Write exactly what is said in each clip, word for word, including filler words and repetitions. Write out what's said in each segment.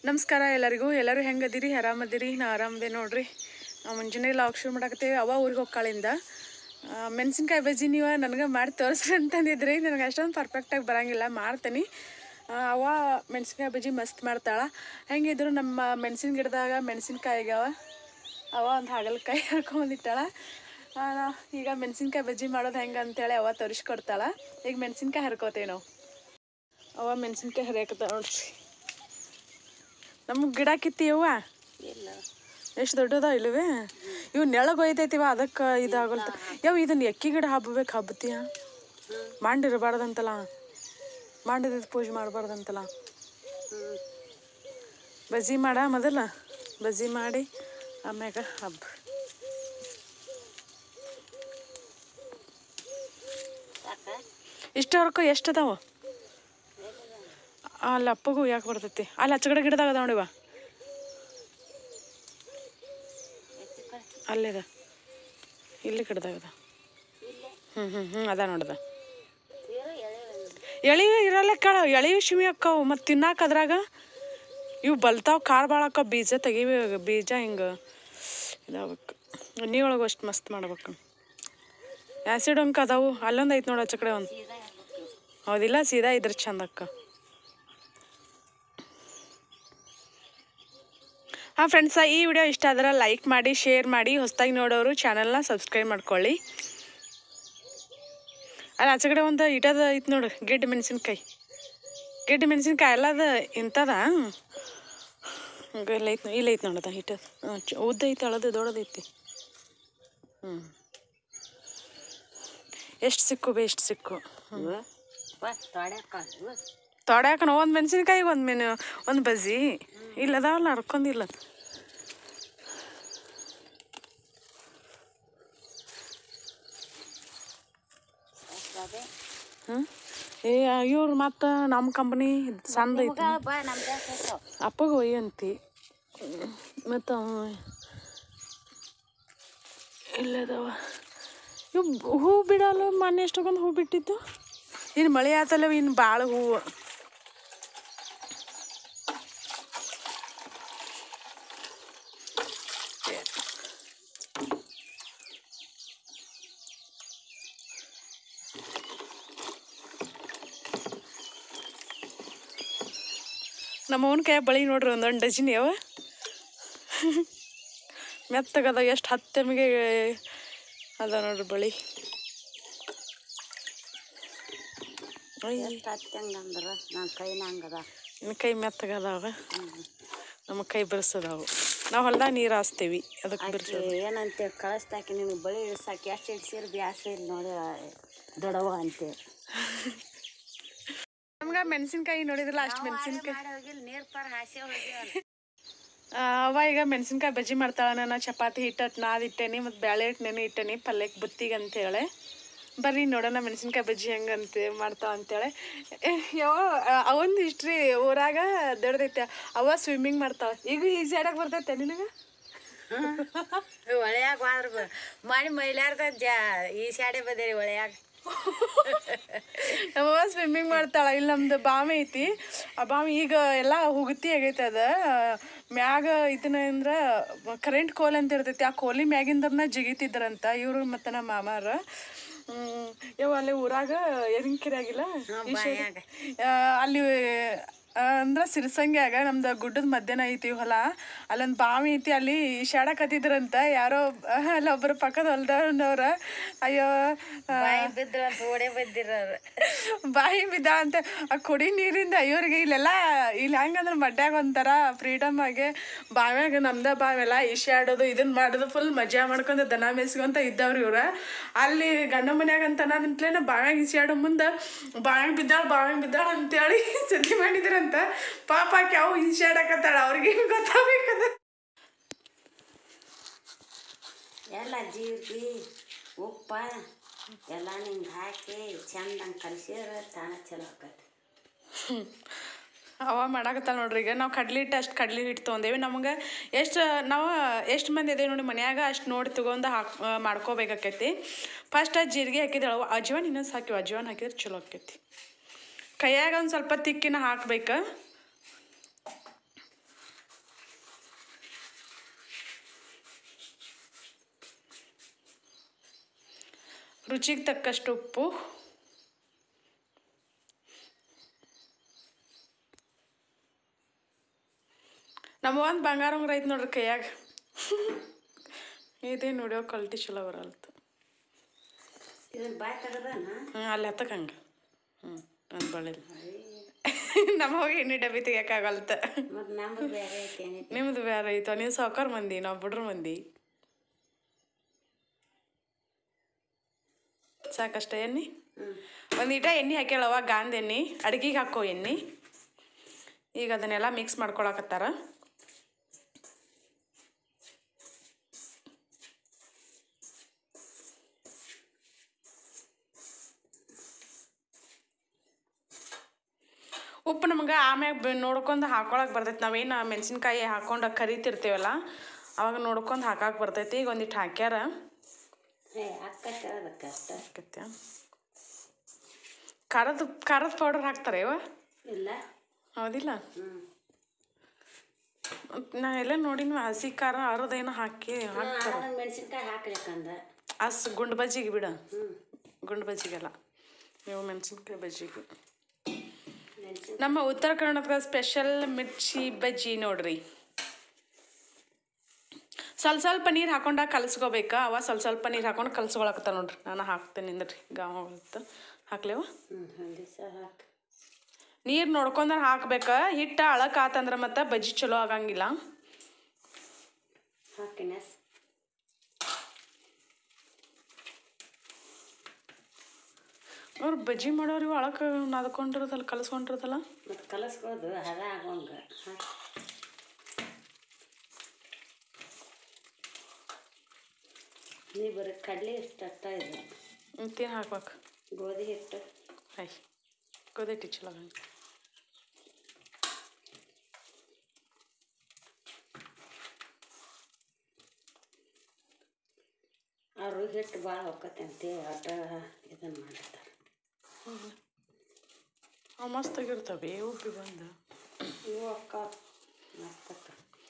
ನಮಸ್ಕಾರ ಎಲ್ಲರಿಗೂ. ಎಲ್ಲರೂ ಹೆಂಗದಿರಿ? ಆರಾಮದಿರಿ? ನಾ ಆರಾಮದೆ ನೋಡ್ರಿ. ನಾವು ಮುಂಜಾನೆ ಲಾಗ್ ಶುರು ಮಾಡಾಕತ್ತೇವೆ. ಅವ ಊರಿಗೆ ಹೋಗ್ಕಾಳಿಂದ ಮೆಣಸಿನ್ಕಾಯಿ ಬಜ್ಜಿ ನೀವು ನನಗೆ ಮಾಡಿ ತೋರಿಸ್ರಿ ಅಂತಂದಿದ್ರಿ. ನನಗೆ ಅಷ್ಟೊಂದು ಪರ್ಫೆಕ್ಟಾಗಿ ಬರೋಂಗಿಲ್ಲ, ಮಾಡ್ತೀನಿ. ಅವ ಮೆಣಸಿನ್ಕಾಯಿ ಬಜ್ಜಿ ಮಸ್ತ್ ಮಾಡ್ತಾಳೆ. ಹೆಂಗಿದ್ರು ನಮ್ಮ ಮೆಣಸಿನ ಗಿಡದಾಗ ಮೆಣಸಿನ್ಕಾಯಿ ಆಗ್ಯಾವ. ಅವ ಒಂದು ಹಾಗಲಕಾಯಿ ಹರ್ಕೊಂಬಂದಿಟ್ಟಾಳ. ಈಗ ಮೆಣಸಿನ್ಕಾಯಿ ಬಜ್ಜಿ ಮಾಡೋದು ಹೆಂಗೆ ಅಂತೇಳಿ ಅವ ತೋರಿಸ್ಕೊಡ್ತಾಳೆ. ಈಗ ಮೆಣಸಿನ್ಕಾಯಿ ಹರ್ಕೋತೇವೆ ನಾವು. ಅವ ಮೆಣಸಿನ್ಕಾಯಿ ಹರಿಯಾಕತ್ತ ನೋಡ್ರಿ. ನಮಗೆ ಗಿಡ ಕಿತ್ತೀಯವ್ವ ಇಲ್ಲ ಎಷ್ಟು ದೊಡ್ಡದ ಇಲ್ಲವೇ? ಇವು ನೆಳಗೆ ಒಯ್ತೈತಿವ, ಅದಕ್ಕೆ ಇದಾಗಲ್ತ. ಯಾವ ಇದನ್ನ ಎಕ್ಕಿ ಗಿಡ ಹಬ್ಬಬೇಕು, ಹಬ್ಬತೀಯ ಮಾಡಿರಬಾರ್ದಂತಲ್ಲ, ಮಾಡಿದ ಪೂಜೆ ಮಾಡಬಾರ್ದಂತಲ್ಲ. ಬಜ್ಜಿ ಮಾಡ ಮೊದಲ ಬಜ್ಜಿ ಮಾಡಿ ಆಮ್ಯಾಗ ಹಬ್ಬ. ಇಷ್ಟವರೆಗೂ ಎಷ್ಟು ಅದಾವ? ಅಲ್ಲಿ ಅಪ್ಪಗೂ ಯಾಕೆ ಬರ್ತೈತಿ? ಅಲ್ಲಿ ಹಚ್ಚಗಡೆ ಗಿಡದಾಗ ಅದ ನೋಡಿವ, ಅಲ್ಲಿದ ಇಲ್ಲಿ ಗಿಡದಾಗದ. ಹ್ಞೂ ಹ್ಞೂ ಹ್ಞೂ ಅದ ನೋಡದ. ಎಳಿವೆ ಇರಲ್ಲ ಕೇಳ, ಎಳಿವೆ ಶಿಮಿ ಅಕ್ಕವು ಮತ್ತು ತಿನ್ನಾಕ ಅದ್ರಾಗ ಇವು ಬಲ್ತಾವ್. ಖಾರ ಭಾಳ ಅಕ್ಕ, ಬೀಜ ತೆಗಿವೆ, ಬೀಜ ಹಿಂಗೆ ಇದಾಗಬೇಕು. ಎಣ್ಣೆ ಒಳಗೆ ಅಷ್ಟು ಮಸ್ತ್ ಮಾಡ್ಬೇಕು. ಆ್ಯಸಿಡ್ ಅಂಕ ಅದಾವು. ಅಲ್ಲೊಂದು ಐತೆ ನೋಡಿ, ಆಚೆ ಕಡೆ ಒಂದು. ಹೌದಿಲ್ಲ, ಸೀದಾ ಇದ್ರ ಚಂದ ಅಕ್ಕ. ಹಾಂ ಫ್ರೆಂಡ್ಸ, ಈ ವಿಡಿಯೋ ಇಷ್ಟ ಆದ್ರೆ ಲೈಕ್ ಮಾಡಿ, ಶೇರ್ ಮಾಡಿ. ಹೊಸದಾಗಿ ನೋಡೋರು ಚಾನಲ್ನ ಸಬ್ಸ್ಕ್ರೈಬ್ ಮಾಡ್ಕೊಳ್ಳಿ. ಅಲ್ಲಿ ಆಚೆ ಕಡೆ ಒಂದು ಇಟದ ಐತೆ ನೋಡು, ಗೆಡ್ಡೆ ಮೆಣಸಿನ್ಕಾಯಿ. ಗೆಡ್ಡೆ ಮೆಣಸಿನ್ಕಾಯಿ ಎಲ್ಲದ ಇಂಥದ ಇಲ್ಲ ಐತೆ, ಇಲ್ಲ ಐತೆ ನೋಡದ ಇಟದ. ಉದ್ದ ಐತೆ, ಹಳದು ದೊಡ್ಡದೈತಿ. ಹ್ಞೂ ಎಷ್ಟು ಸಿಕ್ಕು ಬೇ, ಎಷ್ಟು ಸಿಕ್ಕು. ಹ್ಞೂ ತೊಡ್ಯಾಕನ ಒಂದು ಮೆಣಸಿನ್ಕಾಯಿಗೆ ಒಂದು ಮೆನು ಒಂದು ಬಜ್ಜಿ ಇಲ್ಲದಾವಲ್ಲ, ಹರ್ಕೊಂಡಿಲ್ಲ. ಹ್ಞೂ ಏ ಇವ್ರು ಮತ್ತು ನಮ್ಮ ಕಂಪ್ನಿ ಸಣ್ಣ ಐತಿ. ಅಪ್ಪಗೆ ಒಯ್ಯಂತಿ ಮತ್ತು ಇಲ್ಲದವ ಇವು ಹೂ ಬಿಡಲ್ಲ. ಮೊನ್ನೆ ಎಷ್ಟೊಂದು ಹೂ ಬಿಟ್ಟಿದ್ದು. ಇನ್ನು ಮಳೆ ಆತಲ್ಲ, ಇನ್ನು ಭಾಳ ಹೂವು. ನಮ್ಮ ಅವನ ಕೈ ಬಳಿ ನೋಡ್ರಿ, ಒಂದೊಂದು ಡಜನ್ ಯಾವ ಮೆತ್ತಗದ. ಎಷ್ಟು ಹತ್ತೆಮ್ಗೆ ಅದ ನೋಡ್ರಿ ಬಳಿ. ಹತ್ತಂಗಂದ್ರೆ ನನ್ನ ಕೈನ ಹಂಗದ. ಇನ್ನು ಕೈ ಮೆತ್ತಗದಾವ, ನಮ್ಮ ಕೈ ಬಿರ್ಸದಾವು. ನಾವು ಹೊಲ್ದಾಗ ನೀರು ಹಾಸ್ತೀವಿ, ಅದಕ್ಕೆ ಬಿರ್ಸೋದು. ಏನಂತೆ ಕಳಿಸ್ತಾಕಿ ನಿನಗೆ ಬಳಿ ಇಳ್ಸಾಕಿ ಎಷ್ಟು ಇಡ್ಸಿರಿ ಬ್ಯಾಸ್ರಿ ನೋಡಿ ದೊಡವ ಅಂತೇಳಿ. ನಮ್ಗೆ ಮೆಣಸಿನ್ಕಾಯಿ ನೋಡಿದ್ರಲ್ಲ, ಅಷ್ಟು ಮೆಣಸಿನ್ಕಾಯಿ ನೀರು ಪಾರ ಹಾಸೆ ಹೋಗಿ ಅವ ಈಗ ಮೆಣಸಿನ್ಕಾಯಿ ಬಜ್ಜಿ ಮಾಡ್ತಾಳೆ. ನಾನು ಚಪಾತಿ ಹಿಟ್ಟು ನಾದ್ ಇಟ್ಟೇನಿ, ಮತ್ತು ಬೇಳೆ ಹಿಟ್ಟು ನೆನೆ ಇಟ್ಟೇನಿ ಪಲ್ಯಕ್ಕೆ ಬುತ್ತಿಗೆ ಅಂತೇಳಿ. ಬರ್ರಿ ನೋಡೋಣ ಮೆಣಸಿನ್ಕಾಯಿ ಬಜ್ಜಿ ಹೆಂಗಂತೆ ಮಾಡ್ತಾವ ಅಂತೇಳಿ. ಯಾವ ಅವೊಂದು ಹಿಸ್ಟ್ರಿ ಊರಾಗ ದೊಡ್ಡದೈತೆ. ಅವ ಸ್ವಿಮ್ಮಿಂಗ್ ಮಾಡ್ತಾವ. ಈಗ ಈಸಿ ಆಡಕ್ಕೆ ಬರ್ತೈತೆ ನಿನಗೆ? ಒಳೆಯಾಗ ಹೋದ್ರ ಮಾಡಿ ಮೈಲಾರ್ದ ಜಾ ಈ ಶಾಡೆ ಬದೇರಿ ಒಳೆಯಾಗ. ನಮ್ಮವ್ವ ಸ್ವಿಮ್ಮಿಂಗ್ ಮಾಡ್ತಾಳ. ಇಲ್ಲಿ ನಮ್ದು ಬಾವಿ ಐತಿ. ಆ ಬಾವಿ ಈಗ ಎಲ್ಲ ಹುಗುತಿ ಆಗೈತೆ. ಅದ ಮ್ಯಾಗ ಇದನ್ನ ಅಂದ್ರೆ ಕರೆಂಟ್ ಕೋಲ್ ಅಂತ ಇರ್ತೈತಿ. ಆ ಕೋಲಿ ಮ್ಯಾಗಿಂದರ್ನ ಜಿಗಿತಿದ್ರಂತ ಇವರು ಮತ್ತು ನಮ್ಮ ಮಾಮಾರ. ಯಾವ ಅಲ್ಲಿ ಊರಾಗ ಎರಿಂಕೆರೆ ಆಗಿಲ್ಲ, ಅಲ್ಲಿ ಅಂದ್ರೆ ಸಿರ್ಸಂಗ್ಯಾಗ ನಮ್ದು ಗುಡ್ಡದ ಮಧ್ಯಾಹ್ನ ಐತಿ ಹೊಲ. ಅಲ್ಲೊಂದು ಬಾವಿ ಐತಿ, ಅಲ್ಲಿ ಈಶಾಡಕತ್ತಿದ್ರಂತ ಯಾರೋ. ಅಲ್ಲಿ ಒಬ್ಬರು ಪಕ್ಕದ ಹೊಲ್ದವ್ರ ಅಯ್ಯೋ ಬಿದ್ರಂತ ಓಡೇ ಬಿದ್ದಿರೋರು. ಬಾಯಿ ಬಿದ್ದ ಅಂತ. ಆ ಕುಡಿ ನೀರಿಂದ ಇವ್ರಿಗೆ ಇಲ್ಲೆಲ್ಲ ಇಲ್ಲಿ ಹೆಂಗಂದ್ರೆ ಮಡ್ಯಾಗ ಒಂಥರ ಫ್ರೀಡಮ್ ಆಗಿ ಬಾವ್ಯಾಗ ನಮ್ದ ಬಾವೆಲ್ಲ ಈಶಾಡೋದು ಇದನ್ನ ಮಾಡೋದು ಫುಲ್ ಮಜಾ ಮಾಡ್ಕೊಂಡು ದನ ಮೇಯಿಸ್ಕೊಂತ ಇದ್ದವ್ರು ಇವ್ರ. ಅಲ್ಲಿ ಗಂಡ ಮನ್ಯಾಗ ಅಂತ ಅನ್ನೋದಂತಲೇ ಬಾವ್ಯಾಗ ಈಸಾಡೋ ಮುಂದೆ ಬಾವ್ಯಾಗ ಬಿದ್ದಾಳ ಬಾವ್ಯಾಗ ಬಿದ್ದಾಳ ಅಂತೇಳಿ ಸುದ್ದಿ ಮಾಡಿದ್ರಂತ. ಪಾಪ ಯಾವ ಈಸಾಡಕತ್ತಾಳ, ಅವ್ರಿಗೆ ಗೊತ್ತಾಗಬೇಕದ. ಎಲ್ಲ ಜೀರಿಗೆ ಉಪ್ಪ ಎಲ್ಲ ನಿಂಗೆ ಹಾಕಿ ಚಂದಂಗೆ ಕಲಿಸಿದ್ರೆ ತಾನ ಚಲೋ ಆಕತಿ. ಅವ ಮಾಡಾಕತ್ತಾಳ ನೋಡ್ರಿ. ಈಗ ನಾವು ಕಡ್ಲಿ ಹಿಟ್ಟು ಅಷ್ಟು ಕಡ್ಲಿ ಹಿಟ್ಟು ತೊಗೊಂಡೇವಿ. ನಮಗೆ ಎಷ್ಟು ನಾವು ಎಷ್ಟು ಮಂದಿ ಇದೇವೆ ನೋಡಿ ಮನ್ಯಾಗ, ಅಷ್ಟು ನೋಡಿ ತೊಗೊಂಡು ಹಾಕಿ ಮಾಡ್ಕೋಬೇಕಾಕೈತಿ. ಫಸ್ಟ್ ಜೀರಿಗೆ ಹಾಕಿದೇಳು, ಅಜ್ವಾನ್ ಇನ್ನೊಂದು ಹಾಕಿವಿ. ಅಜ್ವಾನ್ ಹಾಕಿದ್ರೆ ಚಲೋ ಆಕೈತಿ. ಕೈಯಾಗ ಒಂದು ಸ್ವಲ್ಪ ತಿಕ್ಕಿನ ಹಾಕ್ಬೇಕು. ರುಚಿಗೆ ತಕ್ಕಷ್ಟು ಉಪ್ಪು, ನಮ್ಮ ಒಂದು ಬಂಗಾರ ಉಂಗ್ರ ಐತೆ ನೋಡ್ರಿ ಕೈಯಾಗ. ಇದೇ ನೋಡ್ಯೋ ಕ್ವಾಲಿಟಿ ಚಲೋ ಬರಲ್ತು. ಇದನ್ನ ಬಾಯ್ ತೆಗದಾನ ಹ್ಞೂ ಅಲ್ಲಿ ಹತ್ತಕ್ಕೆ ಹಂಗೆ. ಹ್ಞೂ ಒಂದು ಬಳ್ಳಿ ನಮ್ಮ ಹೋಗಿ ಎಣ್ಣೆ ಡಬ್ಬಿ ತೆಗಿಯೋಕ್ಕಾಗಲ್ತ. ಮತ್ತು ನಮ್ಮದು ಬೇರೆ ಐತೆ. ನಿಮ್ಮದು ಬೇರೆ ಐತೋ, ನೀವು ಸಾವ್ಕಾರ ಮಂದಿ, ನಾವು ಬಿಡ್ರ ಮಂದಿ. ಸಾಕಷ್ಟ ಎಣ್ಣೆ ಒಂದು ಈಟ ಎಣ್ಣೆ ಹಾಕ್ಯಾಳವ, ಗಾಂಧ ಎಣ್ಣೆ ಅಡುಗೆಗೆ ಹಾಕೋ ಎಣ್ಣೆ. ಈಗ ಅದನ್ನೆಲ್ಲ ಮಿಕ್ಸ್ ಮಾಡ್ಕೊಳಕತ್ತಾರ. ಉಪ್ಪು ನಮ್ಗೆ ಆಮ್ಯಾಗ ನೋಡ್ಕೊಂಡು ಹಾಕೊಳಕ್ಕೆ ಬರ್ತೈತಿ. ನಾವೇನು ಮೆಣಸಿನ್ಕಾಯಿ ಹಾಕೊಂಡು ಕರಿತಿರ್ತೀವಲ್ಲ ಅವಾಗ ನೋಡ್ಕೊಂಡು ಹಾಕಕ್ಕೆ ಬರ್ತೈತಿ. ಈಗ ಒಂದಿಟ್ಟು ಹಾಕ್ಯಾರ. ಹಾಕತ್ಯ ಖಾರದ ಖಾರದ ಪೌಡರ್ ಹಾಕ್ತಾರೆ ಇವ ಇಲ್ಲ ಹೌದಿಲ್ಲ? ನಾ ಎಲ್ಲ ನೋಡಿನ ಹಸಿ ಖಾರ ಅರದೇನೋ ಹಾಕಿ ಹಾಕ್ತಾರೆ. ಮೆಣಸಿನ್ಕಾಯಿ ಹಾಕ್ಲಿಕ್ಕಂದ ಅಸ್ ಗುಂಡು ಬಜ್ಜಿಗೆ ಬಿಡ, ಗುಂಡು ಬಜ್ಜಿಗೆಲ್ಲ ನೀವು ಮೆಣಸಿನ್ಕಾಯಿ ಬಜ್ಜಿಗೆ. ನಮ್ಮ ಉತ್ತರ ಕರ್ನಾಟಕದ ಸ್ಪೆಷಲ್ ಮಿರ್ಚಿ ಬಜ್ಜಿ ನೋಡ್ರಿ. ಸ್ವಲ್ಪ ಸ್ವಲ್ಪ ನೀರು ಹಾಕೊಂಡಾಗ ಕಲಸ್ಕೋಬೇಕಾ. ಅವ ಸ್ವಲ್ಪ ಸ್ವಲ್ಪ ನೀರು ಹಾಕೊಂಡು ಕಲಸ್ಕೊಳಕತ್ತ ನೋಡ್ರಿ. ನಾನು ಹಾಕ್ತೇನೆ ನಿಂದ್ರಿ, ಗಾವ ಹಾಕ್ಲೇವ. ನೀರು ನೋಡ್ಕೊಂಡ ಹಾಕ್ಬೇಕ. ಹಿಟ್ಟು ಅಳಕ್ ಆತಂದ್ರೆ ಮತ್ತೆ ಬಜ್ಜಿ ಚಲೋ ಆಗಂಗಿಲ್ಲ. ಅವ್ರು ಬಜ್ಜಿ ಮಾಡೋರು ಇವು ಅಳಕ್ಕೆ ನಾದ್ಕೊಂಡಿರೋದಲ್ಲ, ಕಲಸ್ಕೊಂಡಿರೋದಲ್ಲ. ಮತ್ತು ಕಲಸ್ಕೊಳ್ಳೋದು ಹದ ಆಗೋಂಗ ನೀ ಬರೀ ಕಡಲೆ ಹಿಟ್ಟು ಅಷ್ಟ ಇದೆ. ಮತ್ತೇನು ಹಾಕ್ಬೇಕು? ಗೋಧಿ ಹಿಟ್ಟು. ಹೈ ಗೋಧಿ ಹಿಟ್ಟು ಚಲೋ ಆಗಂಗ. ಅವರು ಹಿಟ್ಟು ಭಾಳ ಹೋಗತ್ತೆ ಅಂತೇಳಿ ಆಟ ಇದನ್ನು ಮಾಡಿರ್ತಾರೆ. ಅವು ಮಸ್ತಾಗಿರ್ತವೆ ಉಪ್ಪಿ ಬಂದು. ಇವು ಅಕ್ಕ ಮಸ್ತಕ್ಕ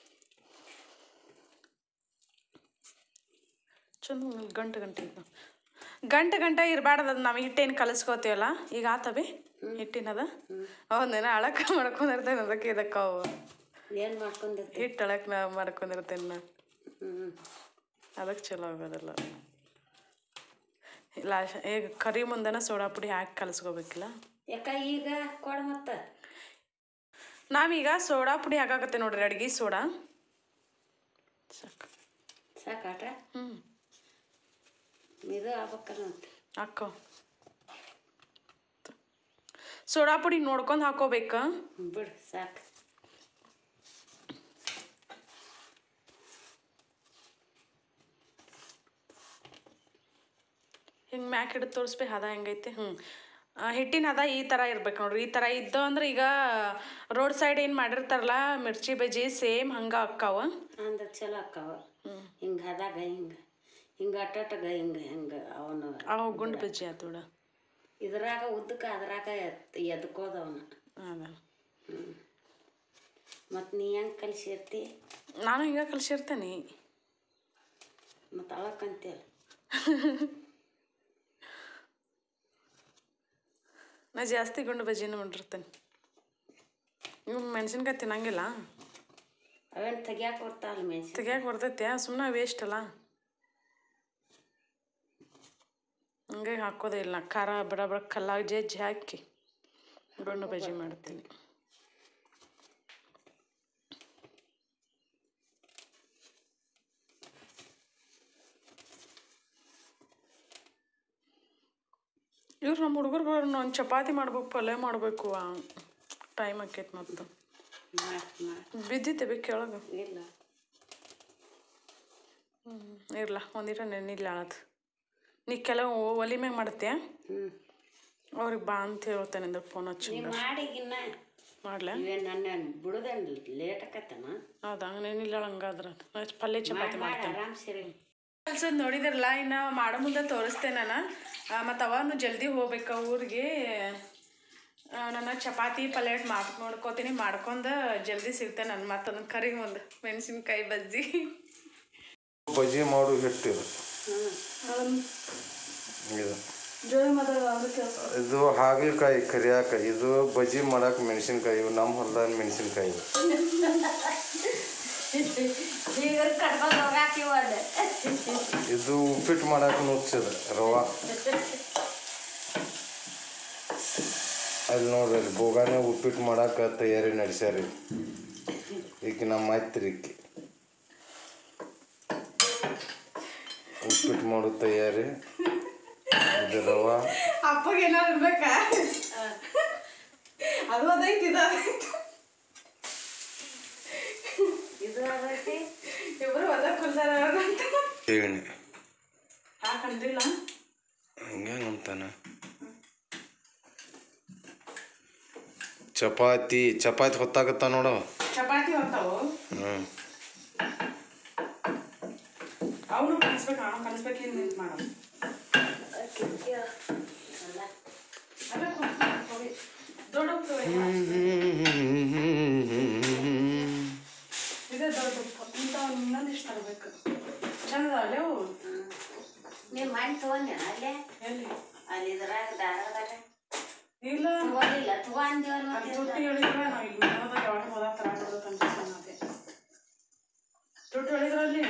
ಚಂದ ಗಂಟೆ ಗಂಟೆ ಇದ್ದು ಗಂಟೆ ಗಂಟೆ ಇರಬಾರ್ದು. ಅದು ನಾವು ಹಿಟ್ಟೇನು ಕಲಸ್ಕೋತೀವಲ್ಲ ಈಗ ಆತವೆ ಹಿಟ್ಟಿನದ ಅವನ್ನೇನ ಅಳಕ ಮಾಡ್ಕೊಂಡಿರ್ತೇನೆ. ಅದಕ್ಕೆ ಇದಕ್ಕೆ ಅವು ಏನು ಮಾಡ್ಕೊಂಡಿರ್ತೀವಿ ಹಿಟ್ಟು ಅಳಕ್ಕೆ ನಾ ಮಾಡ್ಕೊಂಡಿರ್ತೇನೆ ನಾ. ಹ್ಞೂ ಅದಕ್ಕೆ ಚಲೋ ಆಗೋದಿಲ್ಲ. ಲಾಶ ಈಗ ಕರಿ ಮುಂದೆನ ಸೋಡಾ ಪುಡಿ ಹಾಕಿ ಕಲಸ್ಕೋಬೇಕಿಲ್ಲ. ಯಾಕ ಈಗ ಕೊಡ ಮತ್ತೆ ನಾವೀಗ ಸೋಡಾ ಪುಡಿ ಹಾಕಾಕತ್ತೆ ನೋಡ್ರಿ, ಅಡ್ಗೆ ಸೋಡಾ. ಸಾಕು ಸಾಕಾಟ. ಹ್ಞೂ ಇದು ಆಗ್ಬೇಕಲ್ಲ ಅಂತ ಹಾಕೋ. ಸೋಡಾ ಪುಡಿ ನೋಡ್ಕೊಂಡು ಹಾಕೋಬೇಕ. ಬಿಡು ಸಾಕು. ಹಿಂಗೆ ಮ್ಯಾಕ್ ಹಿಡಿದು ತೋರಿಸ್ಬೇಕು ಹದ ಹೆಂಗೈತೆ. ಹ್ಞೂ ಹಿಟ್ಟಿನ ಹದ ಈ ಥರ ಇರ್ಬೇಕು ನೋಡ್ರಿ. ಈ ಥರ ಇದ್ದು ಅಂದ್ರೆ ಈಗ ರೋಡ್ ಸೈಡ್ ಏನು ಮಾಡಿರ್ತಾರಲ್ಲ ಮಿರ್ಚಿ ಬಜ್ಜಿ ಸೇಮ್ ಹಂಗೆ ಅಕ್ಕಾವ ಅಂದ್ರೆ ಚಲೋ ಅಕ್ಕಾವ. ಹಿಂಗೆ ಹದಾಗ ಹಿಂಗೆ ಹಿಂಗೆ ಅಟ್ಟಗ ಹಿಂಗೆ ಹಿಂಗೆ ಅವನು ಅವು ಗುಂಡು ಬಜ್ಜಿ ಆತೋಡ. ಇದ್ರಾಗ ಉದ್ದಕ್ಕೆ ಅದ್ರಾಗ ಎದ್ಕೋದವನ. ಅದ ಹ್ಞೂ ಮತ್ತು ನೀ ಹೆಂಗೆ ಕಲಿಸಿರ್ತಿ? ನಾನು ಹಿಂಗೆ ಕಲಿಸಿರ್ತೇನೆ. ಮತ್ತು ಅಳಕ್ಕಂತೇಳಿ ನಾ ಜಾಸ್ತಿ ಗುಂಡು ಬಜ್ಜಿನ ಮಾಡಿರ್ತೇನೆ. ನೀವು ಮೆಣಸಿನ್ಕಾಯಿ ತಿನ್ನಂಗಿಲ್ಲ? ಅವೇನು ತೆಗಿಯಾಕೆ ಬರ್ತಾವಲ್ಲ ಮೆಣಸಿನ ತೆಗಿಯಾಕೆ ಬರ್ತೈತೆ, ಸುಮ್ಮನೆ ವೇಸ್ಟ್ ಅಲ್ಲ. ಹಂಗೆ ಹಾಕೋದೇ ಇಲ್ಲ. ಖಾರ ಬಡ ಬಡ ಕಲ್ಲಾಗ ಜಜ್ಜಿ ಹಾಕಿ ಗುಂಡು ಬಜ್ಜಿ ಮಾಡ್ತೀನಿ. ಇವ್ರು ನಮ್ಮ ಹುಡುಗರು ಬರೋ ಒಂದು ಚಪಾತಿ ಮಾಡ್ಬೇಕು, ಪಲ್ಯ ಮಾಡಬೇಕು. ಟೈಮ್ ಆಕೈತೆ ಮತ್ತು ಬಿದ್ದಿತ್ತೆ ಬೇಕು ಕೆಳಗೆ. ಇಲ್ಲ ಹ್ಞೂ ಇರಲ್ಲ ಒಂದಿಟ ನೆನ್ನಿಲ್ಲ ಅಳದು. ನೀ ಕೆಲವು ಒಲಿ ಮ್ಯಾಗ ಮಾಡ್ತೀಯ? ಹ್ಞೂ ಅವ್ರಿಗೆ ಬಾ ಅಂತ ಹೇಳ್ತೇನೆ ಅಂದ್ರೆ ಫೋನ್ ಹಚ್ಚಿ ಮಾಡಿಗಿನ್ನ ಮಾಡ್ಲಾ? ನನ್ನ ಬಿಡೋದೇನು ಲೇಟ್ ಆಕತ್ತನ? ಹೌದಾ? ನೆನ್ನಿಲ್ಲ ಹಂಗಾದ್ರೆ ಪಲ್ಯ ಚಪಾತಿ ಮಾಡ್ತೇನೆ. ಆರಾಮ್ ಸರಿ ಕಲ್ಸೋದು ನೋಡಿದ್ರಲ್ಲ. ಇನ್ನು ಮಾಡೋ ಮುಂದೆ ತೋರಿಸ್ತೇನೆ ನಾನು. ಮತ್ತು ಅವನು ಜಲ್ದಿ ಹೋಗ್ಬೇಕು ಊರಿಗೆ. ನಾನು ಚಪಾತಿ ಪಲ್ಯ ಮಾಡ್ ನೋಡ್ಕೋತೀನಿ, ಮಾಡ್ಕೊಂಡು ಜಲ್ದಿ ಸಿಗ್ತೇನೆ. ನಾನು ಮತ್ತೊಂದು ಕರಿ ಮುಂದೆ ಮೆಣಸಿನ್ಕಾಯಿ ಬಜ್ಜಿ ಬಜ್ಜಿ ಮಾಡು ಹಿಟ್ಟು ಇದು ಜೋಡಿ ಮಾತಾಡೋ ಇದು ಹಾಗಲಕಾಯಿ ಕರಿಯಾಕ, ಇದು ಬಜ್ಜಿ ಮಾಡಕ್ಕೆ ಮೆಣಸಿನ್ಕಾಯಿ, ಇವು ನಮ್ಮ ಹೊಲದ ಮೆಣಸಿನ್ಕಾಯಿ. ಇದು ಉಪ್ಪಿಟ್ಟು ಮಾಡಕ್ಕೆ ನುಚ್ಚದ ರವಾ. ಅಲ್ಲಿ ನೋಡ್ರಿ ಅಲ್ಲಿ ಬೋಗಾನೆ ಉಪ್ಪಿಟ್ಟು ಮಾಡಕ್ಕೆ ತಯಾರಿ ನಡೆಸ್ಯಾರಿ. ಈಗ ನಮ್ಮ ಮೈತ್ರಿಕಿ ಉಪ್ಪಿಟ್ಟು ಮಾಡೋ ತಯಾರಿ. ಇದು ರವಾ. ಅಪ್ಪಗೆ ಏನಾದ್ರು ಇರ್ಬೇಕಾ? ಅದು ಅದೈತಿ ಇದು ಇದು ಅದೈತಿ. ಇಬ್ಬರು ಅದ ಕುಲ್ದಾರ ತೇಣಿ ಹಾಕಂದಿಲ್ಲ ಹಂಗೆ ಅಂತಾನ. ಚಪಾತಿ ಚಪಾತಿ ಹೊತ್ತಾಗತ್ತ ನೋಡು. ಚಪಾತಿ ಹೊತ್ತಾವು. ಹ್ಞೂ ಅವನು ಕಲಿಸ್ಬೇಕು, ಅವನು ಕಲಿಸ್ಬೇಕು. ಏನು ನಿಂತು ಮಾಡೋದು ದೊಡ್ಡ ಇದೆ ದೊಡ್ಡ ಇಂಥವ್ ಇನ್ನೊಂದಿಷ್ಟು ತರಬೇಕು. ಚಂದ ಅಲ್ಲೇ ಅವು. ನೀವು ಮಣ್ಣು ತೊಗೊಂಡೆ ಅಲ್ಲೇ ಎಲ್ಲಿ ಅಲ್ಲಿ ಇದ್ರಾಗ ದಾರದಾಗ ಇಲ್ಲ ತಗೊಂಡಿಲ್ಲ ತಗೊಂಡಿವಲ್ಲ. ಅದು ತುಟ್ಟಿ ಹೇಳಿದ್ರೆ ನಾವು ಇಲ್ಲಿ ಮನೆಯೊಳಗೆ ಯಾವಾಗ ಹೋದಾಗ ತರ ಮಾಡೋದು ಅನ್ಸುತ್ತೆ. ತುಟ್ಟಿ ಹೇಳಿದ್ರಲ್ಲಿ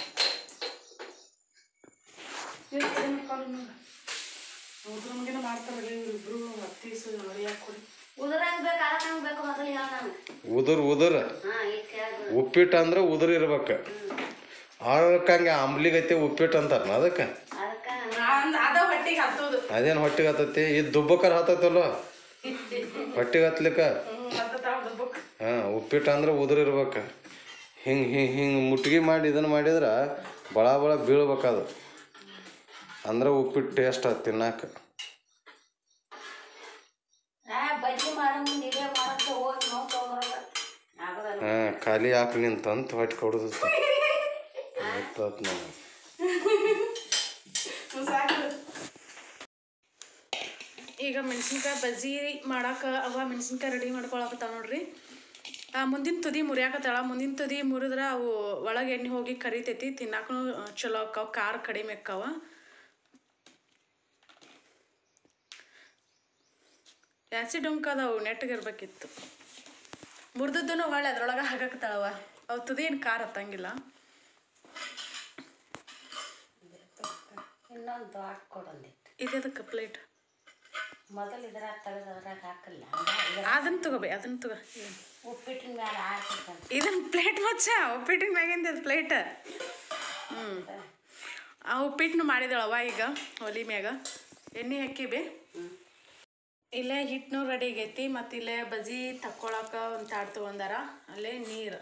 ಉದ್ರ ಮಗೇನ ಮಾಡ್ತಾರಲ್ಲ ಇವ್ರಿಬ್ರು ಅತ್ತಿ ನೋಡಿ ಹಾಕೊಡಿ. ಉದುರಂಗ್ ಬೇಕು ಅದಕ್ಕಂಗ್ ಬೇಕು ಮೊದಲು ಹೇಳ ನಾನು. ಉದುರ್ ಉದುರ್ ಹಾಂ ಈಗ ಕೇಳ್ಬೋದು. ಉಪ್ಪಿಟ್ಟು ಅಂದ್ರೆ ಉದುರು ಇರ್ಬೇಕು. ಅದಕ್ಕಂಗೆ ಆಂಬ್ಲಿಗೈತೆ ಉಪ್ಪಿಟ್ಟು ಅಂತಾರ ಅದಕ್ಕೆ. ಅದಕ್ಕೆ ಅದ ಹೊಟ್ಟಿಗೆ ಹತ್ತೋದು. ಅದೇನು ಹೊಟ್ಟಿಗೆ ಹತ್ತತಿ? ಇದು ದುಬ್ಬಕ್ಕರ ಹತ್ತತ್ತಲ್ಲ ಹೊಟ್ಟಿಗೆ ಹತ್ಲಿಕ್ಕ. ಹಾಂ ಉಪ್ಪಿಟ್ಟು ಅಂದ್ರೆ ಉದುರು ಇರ್ಬೇಕು. ಹಿಂಗೆ ಹಿಂಗೆ ಹಿಂಗೆ ಮುಟ್ಗಿ ಮಾಡಿ ಇದನ್ನು ಮಾಡಿದ್ರೆ ಬಳ ಬಳ ಬೀಳ್ಬೇಕದು. ಅಂದ್ರೆ ಉಪ್ಪಿಟ್ಟು ಟೇಸ್ಟ್ ಅದು ತಿನ್ನಕ್ಕೆ. ಬಜ್ಜಿ ಮಾಡೋ ಮುಂದೆ ಇದೇ ಮಾಡೋಕ್ಕೆ ಹೋಗಿ ನಾವು ತೊಗೊಂಡ್ರೆ ಆಗೋದಲ್ಲ. ಹಾಂ ಖಾಲಿ ಹಾಕಿ ನಿಂತಂತ ಹೊಟ್ಟೆ ಕೊಡೋದು ಗೊತ್ತಾಯ್ತು ನನಗೆ. ಈಗ ಮೆಣಸಿನ್ಕಾಯಿ ಬಜ್ಜಿ ಮಾಡಕ್ಕೆ ಅವ ಮೆಣಸಿನ್ಕಾಯಿ ರೆಡಿ ಮಾಡ್ಕೊಳಕತ್ತಾವ ನೋಡ್ರಿ. ಆ ಮುಂದಿನ ತುದಿ ಮುರಿಯಾಕತ್ತಾಳ. ಮುಂದಿನ ತುದಿ ಮುರಿದ್ರೆ ಅವು ಒಳಗೆ ಎಣ್ಣೆ ಹೋಗಿ ಕರಿತೈತಿ. ತಿನ್ನಾಕೂ ಚಲೋ ಅಕ್ಕಾವ, ಖಾರ ಕಡಿಮೆ ಅಕ್ಕಾವ. ಆ್ಯಸಿಡ್ ಉಂಕದವು ನೆಟ್ಟಗಿರ್ಬೇಕಿತ್ತು. ಮುರಿದದ್ದೂ ಹೊಳ್ಳೆ ಅದ್ರೊಳಗೆ ಹಾಕತ್ತಾಳವ. ಅವು ತುದಿ ಏನು ಖಾರ ಹತ್ತಂಗಿಲ್ಲ. ಇನ್ನೊಂದು ಹಾಕ್ಕೊಡೊಂದಿತ್ತು. ಇದಕ್ಕೆ ಪ್ಲೇಟ್ ಮೊದಲು ಇದ್ರಾಗ ತೆಗೆದು ಅದ್ರಾಗ ಹಾಕಲ್ಲ. ಅದನ್ನು ತಗೋಬೇ ಅದನ್ನು ತಗೋ. ಉಪ್ಪಿಟ್ಟಿನ ಮೇಲೆ ಹಾಕ್ಬೇಕಂತ ಇದನ್ನು ಪ್ಲೇಟ್ ಮಚ್ಚ ಉಪ್ಪಿಟ್ಟಿನ ಮ್ಯಾಗಿಂದ ಇದು ಪ್ಲೇಟ್. ಹ್ಞೂ ಆ ಉಪ್ಪಿಟ್ಟನ್ನು ಮಾಡಿದಳವ. ಈಗ ಒಲಿ ಮ್ಯಾಗ ಎಣ್ಣೆ ಹಾಕಿಬೇ. ಇಲ್ಲೇ ಹಿಟ್ಟನು ರೆಡಿ ಆಗೈತಿ. ಮತ್ತು ಇಲ್ಲೇ ಬಜ್ಜಿ ತಕ್ಕೊಳಕ್ಕೆ ಒಂದು ತಾಟ್ ತೊಗೊಂಡಾರ. ಅಲ್ಲೇ ನೀರು.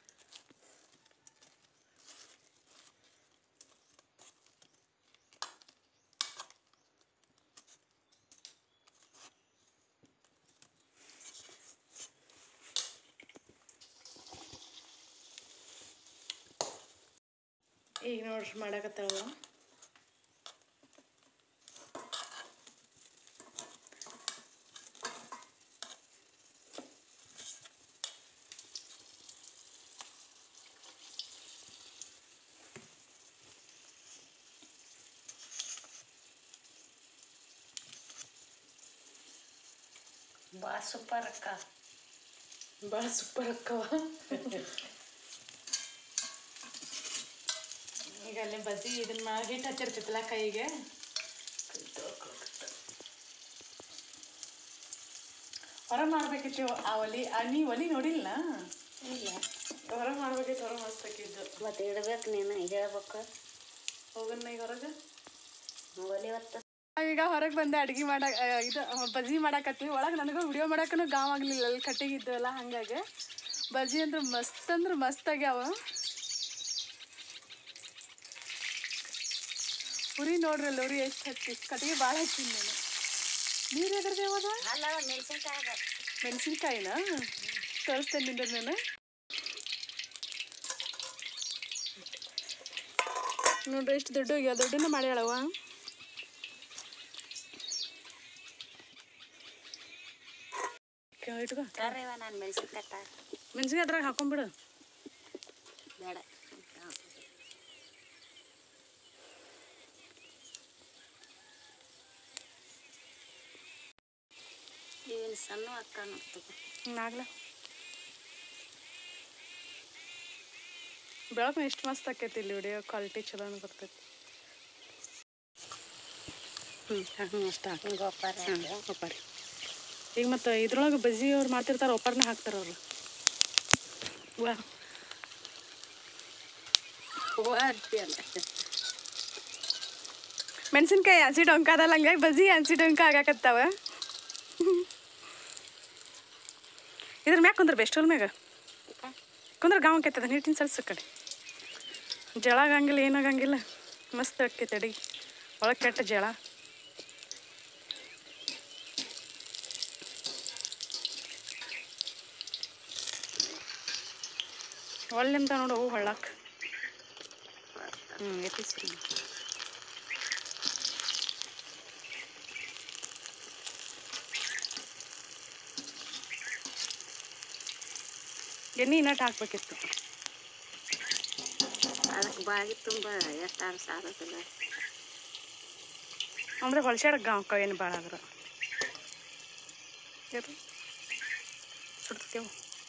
ಈಗ ನೋಡ್ರಿ ಮಾಡಕತ್ತಾವ. ಭಾಳ ಸೂಪರ್ ಅಕ್ಕ. ಭಾಳ ಸೂಪರ್ ಅಕ್ಕವ. ಈಗ ಅಲ್ಲಿ ಬಜ್ಜಿ ಇದನ್ನ ಹಿಟ್ಟು ಹಚ್ಚಿರ್ತೈತಲ್ಲ ಕೈಗೆ. ಹೊರ ಮಾಡ್ಬೇಕಿತ್ತು ಆ ಒಲಿ. ನೀ ಒಲಿ ನೋಡಿಲ್ಲ? ಇಲ್ಲ ಹೊರ ಮಾಡ್ಬೇಕಿತ್ತು. ಹೊರ ಮಸ್ತಾಕಿದ್ದು. ಮತ್ತೆ ಇಡ್ಬೇಕು ನೀನು ಹೇಳ್ಬೇಕು. ಹೋಗನ್ನ ಈಗ ಹೊರಗೆ ಒಲಿ ಹೊತ್ತು ನಾವೀಗ ಹೊರಗೆ ಬಂದೆ ಅಡುಗೆ ಮಾಡಕ್ಕೆ. ಇದು ಬಜ್ಜಿ ಮಾಡಾಕತ್ತೀವಿ. ಒಳಗೆ ನನಗೂ ವಿಡಿಯೋ ಮಾಡೋಕ್ಕೂ ಗಾಮ್ ಆಗಲಿಲ್ಲ ಅಲ್ಲಿ ಕಟ್ಟಿಗಿದ್ದವಲ್ಲ. ಹಾಗಾಗಿ ಬಜ್ಜಿ ಅಂದ್ರೆ ಮಸ್ತ್ ಅಂದ್ರೆ ಮಸ್ತ್ ಆಗ್ಯಾವ. ಉರಿ ನೋಡ್ರಿ ಅಲ್ಲಿ ಉರಿ ಎಷ್ಟು ಹಚ್ಚಿ ಕಟ್ಟಿಗೆ ಭಾಳ ಹಚ್ಚಿನಿ ನಾನು. ನೀರು ಎದ್ರದ್ದು ಯಾವಾಗ? ಅಲ್ಲ ಮೆಣಸಿನ್ಕಾಯಿ ಮೆಣಸಿನ್ಕಾಯಿನ ತೋರಿಸ್ತೇನೆ ನಿಂದ್ರೆ ನಾನು. ನೋಡ್ರಿ ಎಷ್ಟು ದೊಡ್ಡ ಹೋಗ್ಯಾವ. ದೊಡ್ಡನ ಮಾಡ್ಯಾಳವ. ಇಟ್ಕೋ ಕರ್ರಿವ ನಾನು ಮೆಣಸಿನ್ಕಾಯಿ ತಾ ಮೆಣಸಿನ್ಕಾಯಿ ಅದ್ರಾಗ ಹಾಕೊಂಡ್ಬಿಡು. ಬೇಡ ಏನು ಸಣ್ಣ ಅಕ್ಕ ನೋಡ್ತದೆ ಆಗ್ಲ ಬೆಳಗ್ಗೆ ಎಷ್ಟು ಮಸ್ತ್ ಆಕೈತಿ ಇಲ್ಲಿ ವಿಡಿಯೋ ಕ್ವಾಲಿಟಿ ಚಲೋ ಬರ್ತೈತಿ. ಹ್ಞೂ ಹ್ಞೂ ಅಷ್ಟು ಹಾಕಿ ಗೊಬ್ಬರ ಹಾಂ ಒಪ್ಪಾರ. ಈಗ ಮತ್ತು ಇದ್ರೊಳಗೆ ಬಜ್ಜಿ ಅವ್ರು ಮಾಡ್ತಿರ್ತಾರೆ, ಒಪ್ಪರ್ನ ಹಾಕ್ತಾರೆ ಅವರು. ವಾ ಅಲ್ಲ ಮೆಣಸಿನ್ಕಾಯಿ ಹಸಿ ಡೊಂಕ ಅದಲ್ಲ, ಹಂಗಾಗಿ ಬಜ್ಜಿ ಹಸಿ ಡೊಂಕ ಆಗಾಕತ್ತಾವ. ಇದ್ರ ಮ್ಯಾಗ ಕುಂದ್ರ ಬೆಸ್ಟೋಲ್ ಮ್ಯಾಗ ಕುಂದ್ರ ಗಾಂವ್ ಆಕೈತದ ನೀಟಿನ ಸಲ್ಸ ಕಡೆ ಜಳ ಆಗಂಗಿಲ್ಲ, ಏನಾಗಂಗಿಲ್ಲ, ಮಸ್ತ್ ಆಕೈತೆ ಅಡಿಗೆ. ಒಳಗೆ ಕೆಟ್ಟ ಜಳ ಒಳ್ಳೆಂತ ನೋಡು ಹೂ ಹೊಳ್ಳಕ್ಕೆ. ಹ್ಞೂ ಎತ್ತಿಸ್ರಿ. ಎಣ್ಣೆ ಇನ್ನಟ್ಟು ಹಾಕ್ಬೇಕಿತ್ತು. ಅದಕ್ಕೆ ಬಾಗಿ ತುಂಬ ಎಷ್ಟಾರು ಸಾರೋದಿಲ್ಲ ಅಂದರೆ ಹೊಳ್ಸ್ಯಾಡಕ್ಕೆ ಗಾಂವ್ಕ ಏನು ಭಾಳ ಆದ್ರೆ ಸುಡ್ತೇವೆ.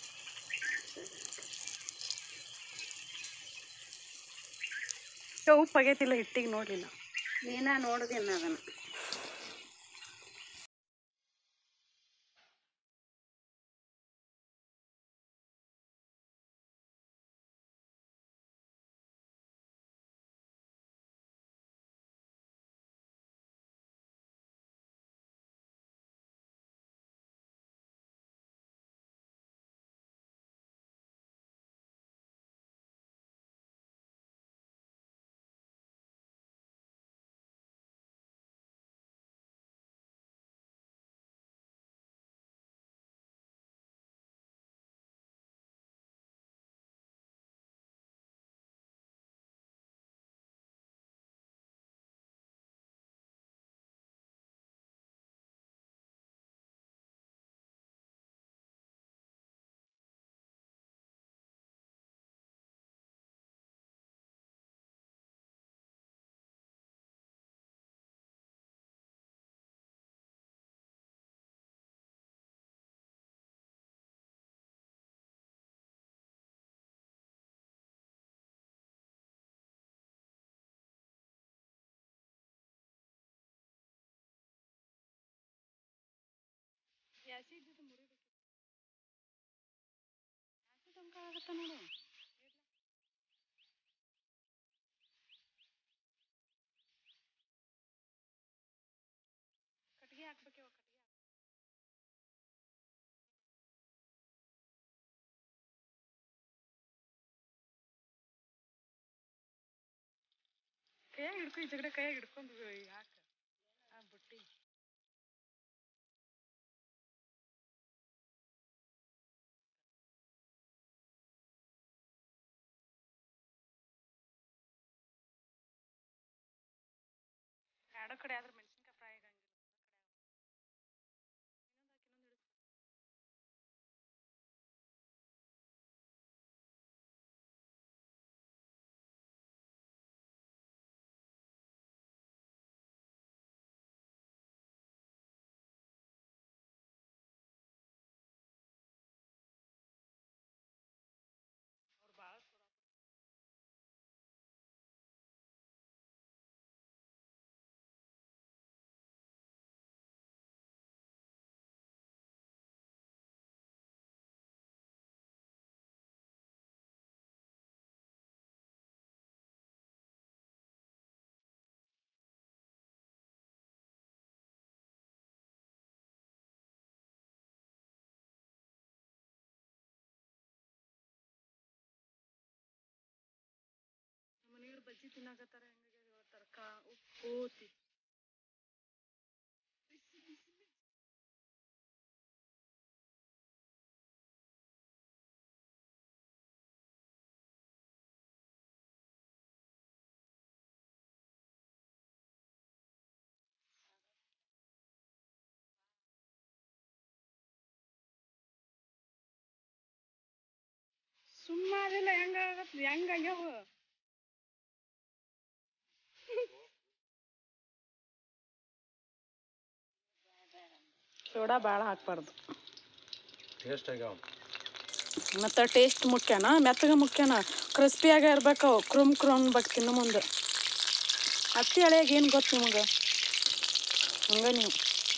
ಉಪ್ಪು ಆಗೈತಿಲ್ಲ ಹಿಟ್ಟಿಗೆ ನೋಡಲಿಲ್ಲ. ನೀನ ನೋಡಿದೆನ ಅದನ್ನು. ನೋಡು ಕಟ್ಗೆ ಹಾಕ್ಬೇಕವ ಕಟ್ಗೆ ಕೈಯಾಗ ಹಿಡ್ಕೊ, ಈ ಜಗಡೆ ಕೈಯಾಗ ಹಿಡ್ಕೊಂಡು ಯಾಕೆ ಆ ಬುಟ್ಟಿ ಎರಡೋ ಕಡೆ ಆದ್ರೆ ಮೆಣಸಿನ್ಕಾಯಿ ಫ್ರೈ ಆಗಂಗಿಲ್ಲ. ಅವ್ರು ಭಾಳ ಮನೆಯವ್ರು ಬಜ್ಜಿ ತಿನ್ನಾಕತ್ತಾರ. ಹೆಂಗಾಗ್ಯದ ತರಕ ಉಪ್ಪು ತಿ ಸುಮ್ಮನೆ ಹೆಂಗಾಗತ್ತ ಹೆಂಗಾಗ್ಯಾವ ಸೋಡಾ ಭಾಳ ಹಾಕ್ಬಾರ್ದು. ಟೇಸ್ಟ್ ಆಗ್ಯಾವ. ಮತ್ತು ಟೇಸ್ಟ್ ಮುಖ್ಯನಾ ಮೆತ್ತಗೆ ಮುಖ್ಯನಾ? ಕ್ರಿಸ್ಪಿಯಾಗೆ ಇರ್ಬೇಕು ಅವು, ಕ್ರುಮ್ ಕ್ರುಮ್ ಅನ್ಬೇಕು ತಿನ್ನು ಮುಂದೆ. ಅತ್ತಿ ಹಳೆಯಾಗ ಏನು ಗೊತ್ತು ನಿಮಗೆ? ಹಂಗೆ ನೀವು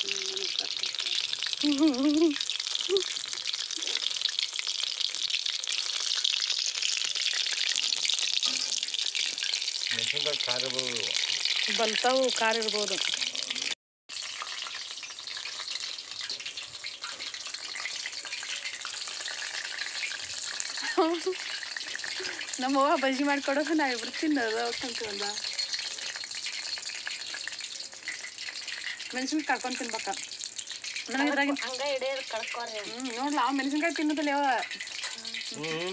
ಮೆಣಸಿನ್ಕಾಯಿ ಖಾರ ಇರ್ಬೋದು, ಬಲ್ತಾವು ಖಾರ ಇರ್ಬೋದು. ನಮ್ಮವ್ವ ಬಜ್ಜಿ ಮಾಡಿಕೊಡೋದು ನಾ ಇಬ್ರು ತಿನ್ನೋದು ಕಲ್ತ್ಕೊಂಡ. ಮೆಣಸಿನ್ಕಾಯಿ ಕರ್ಕೊಂಡು ತಿನ್ಬೇಕ ನನಗೆ ಇದ್ರಾಗ. ಹಂಗೆ ಹಿಡಿಯೋದು ಕಳ್ಕೊರಿ. ಹ್ಞೂ ನೋಡ್ಲ ಅವ ಮೆಣಸಿನ್ಕಾಯಿ ತಿನ್ನೋದಿಲ್ಲ ಯಾವ. ಹ್ಞೂ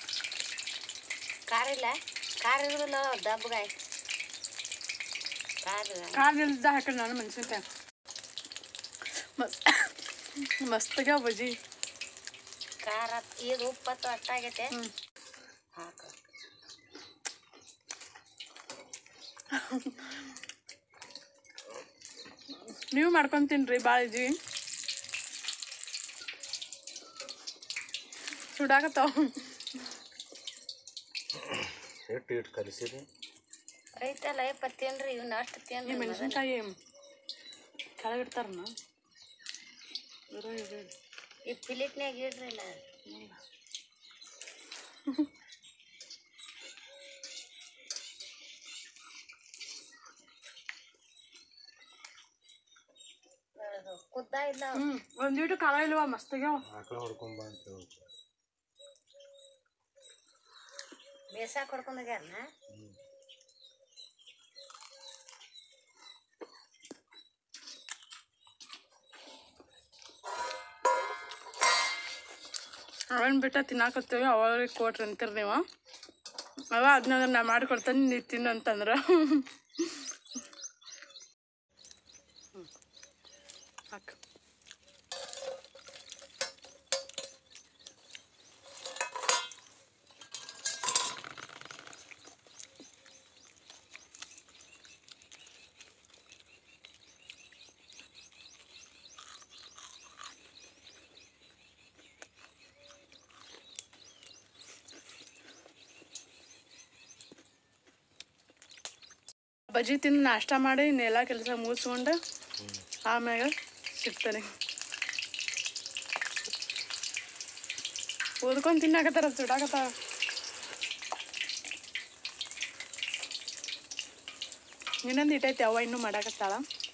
ಖಾರ ಇಲ್ಲ, ಖಾರ ಇರೋದಿಲ್ಲ ದಬ್ಬಗಾಯಿ ಖಾರ ಖಾರ ಇಲ್ದ ಹಾಕಿ ನಾನು ಮೆಣಸಿನ್ಕಾಯಿ ಮಸ್ತ್ ಮಸ್ತಾಗ್ಯಾವ ಬಜ್ಜಿ. ಖಾರ ಈಗ ಉಪ್ಪತ್ತು ಅಟ್ಟಾಗೈತೆ. ಹ್ಞೂ ಹಾಕ ನೀವು ಮಾಡ್ಕೊಂಡು ತಿನ್ರಿ ಭಾಳ ಇಜಿ. ಸುಡಾಕತ್ತಾವ. ಎಷ್ಟು ಇಟ್ಟು ಕಲಿಸಿರಿ ಐತಲ್ಲ ಯಪ್ಪ ತಿನ್ರಿ, ಇವ್ನ ಅಷ್ಟು ಈ ತಿನ್ರಿ. ಮೆಣಸಿನ್ಕಾಯಿ ಕೆಳಗಿಡ್ತಾರನ ಈ ಪ್ಲೇಟ್ನ್ಯಾಗ ಇಡ್ರಿಲ್ಲ. ಕುದ್ದ ಇಲ್ಲ. ಹ್ಞೂ ಒಂದೀಟು ಖಾರ ಇಲ್ವ ಮಸ್ತಾಗ್ಯಾವ. ಆಕಳ ಹೊಡ್ಕೊಂಬ ಅಂತ ಹೇಳಿ ಬೇಸಾಕ್ ಹೊಡ್ಕೊಂಡೋಗ್ಯಾರನ. ಅವನ್ ಬಿಟ್ಟ ತಿನ್ನಾಕತ್ತೀವಿ, ಅವಾಗ ಕೊಟ್ರಿ ಅಂತೀರಿ ನೀವು. ಅವ ಅದನ್ನ ನಾ ಮಾಡಿಕೊಡ್ತಾನೆ ನೀ ತಿನ್ನು ಅಂತಂದ್ರೆ. ಹಾಕು ಬಜ್ಜಿ ತಿಂದು ನಾಷ್ಟ ಮಾಡಿ ಇನ್ನೆಲ್ಲ ಕೆಲಸ ಮುಗಿಸ್ಕೊಂಡು ಆಮ್ಯಾಗ ಸಿಗ್ತಾನೆ. ಓದ್ಕೊಂಡು ತಿನ್ನಾಕತ್ತಾರ, ಸುಡಾಕತ್ತಾವ. ಇನ್ನೊಂದು ಇಟ್ಟೈತಿ ಅವ ಇನ್ನೂ ಮಾಡಾಕತ್ತಾಳ.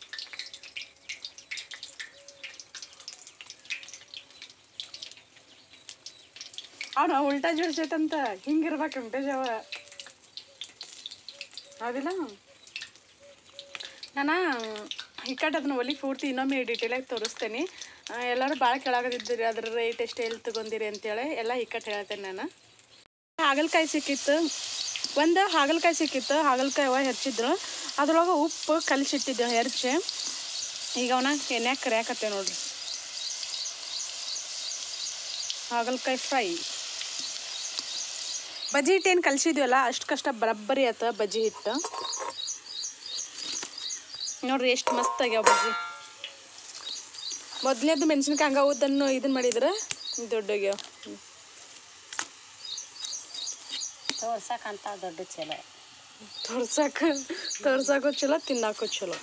ಅವನು ಉಲ್ಟಾ ಜೋಡ್ಸೈತಂತ, ಹಿಂಗಿರ್ಬೇಕು ವೆಂಕಟೇಶವ. ಹೌದಿಲ್ಲ? ನಾನು ಹಿಕ್ಕಟ್ಟು ಅದನ್ನ ಒಲಿ ಪೂರ್ತಿ ಇನ್ನೊಮ್ಮೆ ಡಿಟೇಲಾಗಿ ತೋರಿಸ್ತೇನೆ. ಎಲ್ಲರೂ ಭಾಳ ಕೆಳಗದಿದ್ದೀರಿ ಅದ್ರ ರೇಟ್ ಎಷ್ಟು ಎಲ್ಲಿ ತೊಗೊಂಡಿರಿ ಅಂತೇಳಿ ಎಲ್ಲ ಹಿಕ್ಕಟ್ಟು ಹೇಳ್ತೇನೆ ನಾನು. ಹಾಗಲಕಾಯಿ ಸಿಕ್ಕಿತ್ತು, ಒಂದು ಹಾಗಲಕಾಯಿ ಸಿಕ್ಕಿತ್ತು. ಹಾಗಲಕಾಯಿ ಅವ ಹೆಚ್ಚಿದ್ರು, ಅದ್ರೊಳಗೆ ಉಪ್ಪು ಕಲಿಸಿಟ್ಟಿದ್ದೆವು ಹೆರ್ಚಿ. ಈಗ ಅವನ ಎಣ್ಣೆಗೆ ಕರಿಯಾಕತ್ತೇವೆ ನೋಡ್ರಿ. ಹಾಗಲಕಾಯಿ ಫ್ರೈ. ಬಜ್ಜಿ ಹಿಟ್ಟು ಏನು ಕಲಿಸಿದ್ವಲ್ಲ ಅಷ್ಟು ಕಷ್ಟ ಬರಬ್ಬರಿ ಆತ ಬಜ್ಜಿ ಹಿಟ್ಟು. ನೋಡ್ರಿ ಎಷ್ಟು ಮಸ್ತ್ ಆಗ್ಯಾವ ಬಜ್ಜಿ. ಮೊದಲನೇದು ಮೆಣಸಿನ್ಕಾಯಿ ಹಂಗ ಉದ್ದನ್ನು ಇದನ್ನು ಮಾಡಿದ್ರೆ ದೊಡ್ಡಗ್ಯಾವ. ತೋರ್ಸಕ್ಕಂತ ದೊಡ್ಡ ಚಲೋ. ತೋರ್ಸಕ್ಕೆ ತೋರ್ಸಕ್ಕೂ ಚಲೋ, ತಿನ್ನಕ್ಕೂ ಚಲೋ.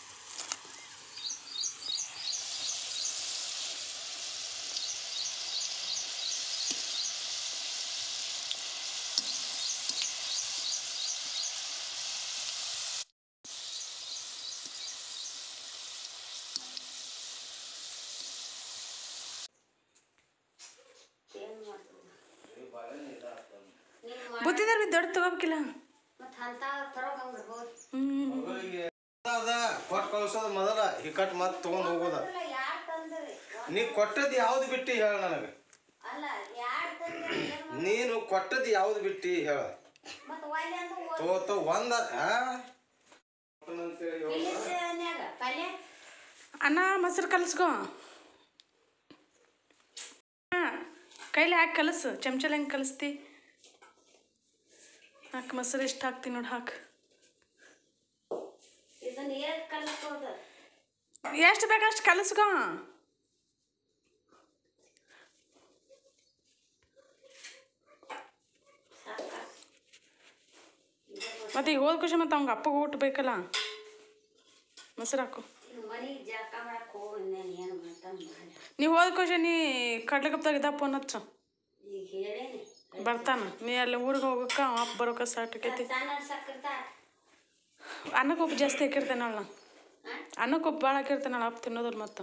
ಬುದ್ಧಿದಾರ ದೊಡ್ಡ ತಗೋಬೇಕಿಲ್ಲ. ಕೊಟ್ಟು ಕಳ್ಸೋದು ಮೊದಲ ಹಿಕ್ಕಟ್ಟು ಮತ್ತೆ ತೊಗೊಂಡು ಹೋಗೋದ. ನೀ ಕೊಟ್ಟದ್ದು ಯಾವ್ದು ಬಿಟ್ಟು ಹೇಳ ನನಗೆ. ನೀನು ಕೊಟ್ಟದ್ದು ಯಾವ್ದು ಬಿಟ್ಟು ಹೇಳ. ತೋ ಒಂದ ಅನ್ನ ಮೊಸರು ಕಲಸ್ಕೊ. ಹಾಂ ಕೈಲಿ ಹಾಕಿ ಕಲಸು. ಚಮಚಲ್ ಹೆಂಗೆ ಕಲಿಸ್ತಿ? ಹಾಕಿ ಮೊಸರು ಎಷ್ಟು ಹಾಕ್ತೀನಿ ನೋಡಿ, ಹಾಕು. ಎಷ್ಟು ಬೇಕಷ್ಟು ಕಲಸ್ಕೊ. ಮತ್ತು ಈಗ ಹೋದ ಖುಷಿ ಮತ್ತು ಅವ್ಗೆ ಅಪ್ಪಗೆ ಊಟ ಬೇಕಲ್ಲ, ಮೊಸರು ಹಾಕು. ಮನೆಗೆ ಜಳಕ ಮಾಡಕ್ಕೆ ಹೋಗಿ ಏನು ಮಾಡ್ತಾನೆ ಮಾಡಿ. ನೀವು ಹೋದ ಖುಷಿ ನೀ ಕಡ್ಲೆಕಪ್ದಾಗ ಇದ್ದ ಫೋನ್ ಹಚ್ಚು, ಈಗ ಹೇಳೇನಿ ಬರ್ತಾನ. ನೀ ಅಲ್ಲಿ ಊರಿಗೆ ಹೋಗಕ್ಕೆ ಅವ ಅಪ್ಪ ಬರೋಕೆ ಸ್ಟಾರ್ಟ್ ಆಕೈತಿ. ಸಣ್ಣ ಸಕ್ಕರ್ತ ಅನ್ನಕ್ಕೆ ಉಪ್ಪು ಜಾಸ್ತಿ ಹಾಕಿರ್ತೇನೆ ಅವಳ, ಅನ್ನಕ್ಕೆ ಉಪ್ಪು ಭಾಳ ಹಾಕಿರ್ತೇನೆ ಅಪ್ಪ ತಿನ್ನೋದ್ರ ಮತ್ತು.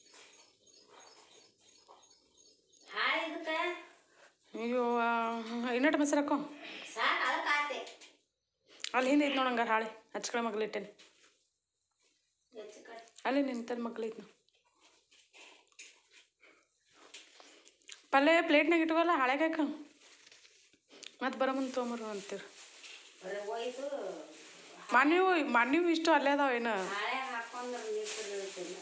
ಹಾಳೆ ಇದಕ್ಕೆ ಅಯ್ಯೋ ಇನ್ನಟ್ಟು ಮೊಸರು ಹಾಕೋ. ಸಾಕು ಅದಕ್ಕೆ ಅಲ್ಲಿ ಹಿಂದೆ ಐತೆ ನೋಡಂಗಾರ ಹಾಳೆ ಹಚ್ಕಳ ಮಗ್ಲಿಟ್ಟೇನೆ. ಹೆಚ್ಚು ಕಡೆ ಅಲ್ಲಿ ನಿಂತದ ಮಗ್ಲೈತೆ. ಪಲ್ಯ ಪ್ಲೇಟ್ನಾಗ ಇಟ್ಕೋಲ್ಲ ಹಾಳೆಗೆ ಹಾಕ, ಮತ್ತು ಬರೋ ಮುಂದೆ ತೊಗೊಂಬರು ಅಂತೀರಿ. ಒಯ್ದು ಮನ್ಯೂ ಮನ್ಯೂ ಇಷ್ಟು ಅಲ್ಲೇ ಅದಾವ ಏನು ಹಾಳೆ ಹಾಕೊಂಡ್ರೆ ನೀರು ಇರ್ತಿಲ್ಲ.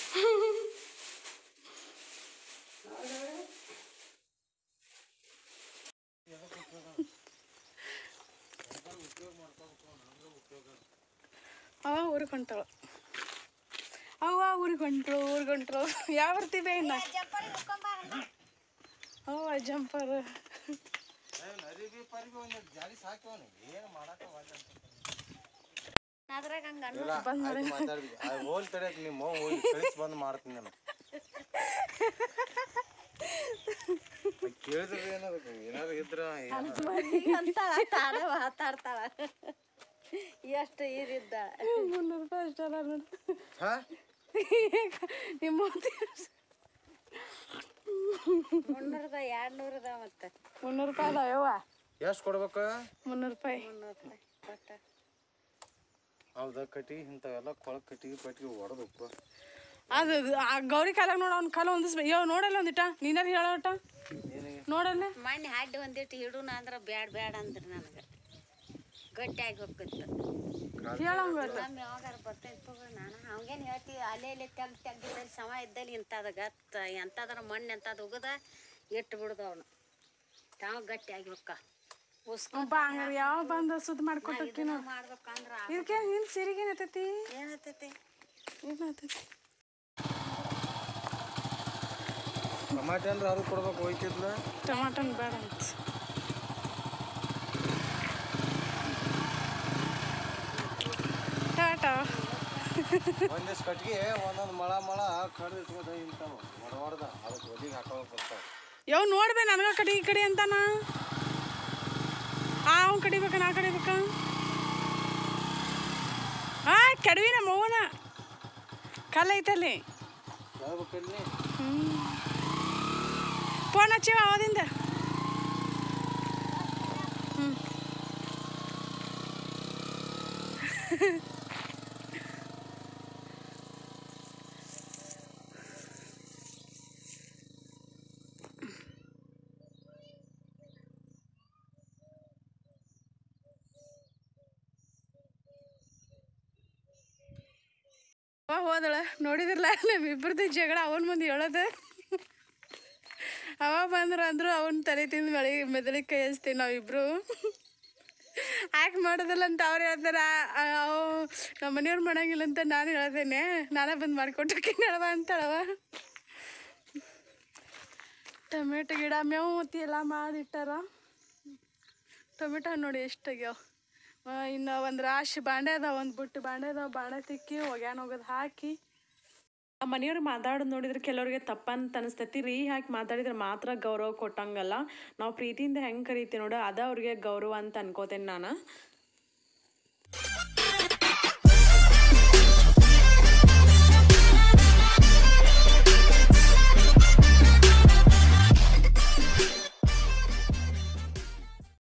ಅವ ಊರಿಗೆ ಹೊಂಟವ, ಅವ ಊರಿಗೆ ಹೊಂಟ್ರು ಊರಿಗೆ ಹೊಂಟ್ರು. ಯಾವ ಬರ್ತೀವಿ ಇನ್ನ ಅವ ಜಂಪರ್ ಅದ್ರಾಗ ಹಂಗ ಹೋಲ್ ತಡೆಯಕ್ಕೆ ನಿಮ್ಮ ಬಂದು ಮಾಡ್ತೀನಿ ನಾನು. ಕೇಳಿದ್ರೆ ಏನಾದ್ರು ಏನಾದ್ರು ಇದ್ರ ಅಂತಾಳ ತಾಳೆ ಮಾತಾಡ್ತಾಳ. ಎಷ್ಟು ಇರಿದ್ದ ಮುನ್ನೂರು ರೂಪಾಯಿ ಅಷ್ಟಲ್ಲ ನೋಡಿ ಹಾ ನಿಮ್ಮ ಮುನ್ನೂರದ ಎರಡು ನೂರದ ಮತ್ತೆ ಮುನ್ನೂರು ರೂಪಾಯಿ ಅದಾವ ಯವ್ವ. ಎಷ್ಟು ಕೊಡ್ಬೇಕು? ಮುನ್ನೂರು ರೂಪಾಯಿ. ಮುನ್ನೂರು ರೂಪಾಯಿ ಕೊಟ್ಟ ಹೌದಾ? ಕಟ್ಟಿಗೆ ಇಂಥವೆಲ್ಲ ಕೊಳ ಕಟ್ಟಿಗೆ ಪಟ್ಟಿಗೆ ಹೊಡೆದಪ್ಪ. ಅದು ಆ ಗೌರಿ ಕಾಲಾಗ ನೋಡ ಅವ್ನ ಕಾಲ ಒಂದಿಸ್ ಯೋ ನೋಡಲ್ಲ ಒಂದಿಟ ನೀನಾರು ಹೇಳೋಟ ನೋಡಲ್ಲ. ಮಣ್ಣು ಹಾಡಿ ಒಂದಿಟ್ಟು ಹಿಡೂನ ಅಂದ್ರೆ ಬ್ಯಾಡ ಬ್ಯಾಡ ಅಂದ್ರೆ ನನಗೆ ಗಟ್ಟಿಯಾಗಿ ಹೋಗ್ತಿತ್ತು. ಹೇಳಂಗ ನಮ್ಮ ಯಾವಾಗಾರ ಬರ್ತೈತೆ ತಗೋ. ನಾನು ಹಂಗೇನು ಹೇಳ್ತೀವಿ ಅಲ್ಲೇ ಇಲ್ಲೇ ತೆಗ್ದು ತೆಗ್ದಿದ್ದಲ್ಲಿ ಸಮ ಇದ್ದಲ್ಲಿ ಇಂಥದ್ದು ಗತ್ತ ಎಂಥದ್ರ ಮಣ್ಣು ಎಂಥದ್ದು ಉಗದ ಇಟ್ಟು ಬಿಡ್ದು ಅವನು ತಾವು ಗಟ್ಟಿಯಾಗಿ ಹೋಕ್ಕ ಬಾ ಹಂಗಾರ ಯಾವ ಬಂದು ಸುದ್ದಿ ಮಾಡ್ಕೊಟ್ಟಿ ನೋಡಿ ಮಾಡ್ಬೇಕಂದ್ರೆ ಇದಕ್ಕೆ ನಿನ್ನ ಸೀರೆಗೆ ಏನತ್ತೈತಿ ಏನತ್ತೈತಿ ಏನತ್ತೈತಿ ಟಮಾಟೆ ಅಂದ್ರೆ ಅದು ಕೊಡ್ಬೇಕು ಹೋಯ್ತಿದ್ಲ. ಟಮಾಟನ್ ಬೇಡ ಅಂತ ಟಾಟಾ. ಒಂದಿಷ್ಟು ಕಟ್ಟಿಗೆ ಒಂದೊಂದು ಮಳ ಮಳ ಕಡ್ದು ಇಟ್ಕೊಂಡು ಇಂಥವು ಹೊಡ ಹೊಡ್ದ ಅದಕ್ಕೆ ಒದಿಗೆ ಹಾಕೋಕೆ ಬರ್ತಾವೆ. ಯಾವ ನೋಡ್ಬೇ ನನಗ ಕಡಿ ಈ ಕಡೆ ಅಂತಾನ. ಆ ಅವ್ನು ಕಡಿಬೇಕ ನಾ ಕಡಿಬೇಕ. ಆ ಕೆಡವಿ ನಮ್ಮ ಅವ್ವನ ಕಲ್ಲ ಐತಲ್ಲಿ. ಹ್ಞೂ ಫೋನ್ ಹಚ್ಚಿವ ಅವದಿಂದ. ಹ್ಞೂ ಅವ ಹೋದಳ ನೋಡಿದ್ರಲ್ಲ ನಮ್ಮಿಬ್ಬರದ್ದು ಜಗಳ ಅವನ ಮುಂದೆ ಹೇಳೋದು. ಅವ ಬಂದ್ರು ಅಂದ್ರು ಅವನ ತಲೆ ತಿಂದು ಮಳೆ ಮೆದಳಿಗೆ ಕೈ ಹಚ್ತೀವಿ ನಾವಿಬ್ರು. ಯಾಕೆ ಮಾಡೋದಿಲ್ಲ ಅಂತ ಅವ್ರು ಹೇಳ್ತಾರ, ಅವು ನಮ್ಮ ಮನೆಯವ್ರು ಮಾಡಂಗಿಲ್ಲ ಅಂತ ನಾನು ಹೇಳ್ತೇನೆ. ನಾನೇ ಬಂದು ಮಾಡಿಕೊಟ್ಟಕ್ಕೆ ಹೇಳವ ಅಂತಾಳವ. ಟೊಮೆಟೊ ಗಿಡ ಮೇವು ಮತ್ತು ಎಲ್ಲ ಮಾಡಿಟ್ಟಾರ. ಟೊಮೆಟೊ ನೋಡಿ ಎಷ್ಟಾಗ್ಯಾವ. ಇನ್ನು ಒಂದು ರಾಶಿ ಬಾಂಡೆ ಅದಾವ, ಒಂದು ಬುಟ್ಟಿ ಬಾಂಡೆ ಅದಾವ. ಬಾಂಡೆ ತಿಕ್ಕಿ ಒಗ್ಯಾನ ಹೋಗೋದು ಹಾಕಿ ಆ ಮನೆಯವ್ರು ಮಾತಾಡೋದು ನೋಡಿದ್ರೆ ಕೆಲವ್ರಿಗೆ ತಪ್ಪಂತ ಅನಿಸ್ತೈತಿ. ರೀ ಹಾಕಿ ಮಾತಾಡಿದ್ರೆ ಮಾತ್ರ ಗೌರವ ಕೊಟ್ಟಂಗಲ್ಲ. ನಾವು ಪ್ರೀತಿಯಿಂದ ಹೆಂಗೆ ಕರಿತೀವಿ ನೋಡು, ಅದ ಅವ್ರಿಗೆ ಗೌರವ ಅಂತ ಅನ್ಕೋತೇನೆ ನಾನು.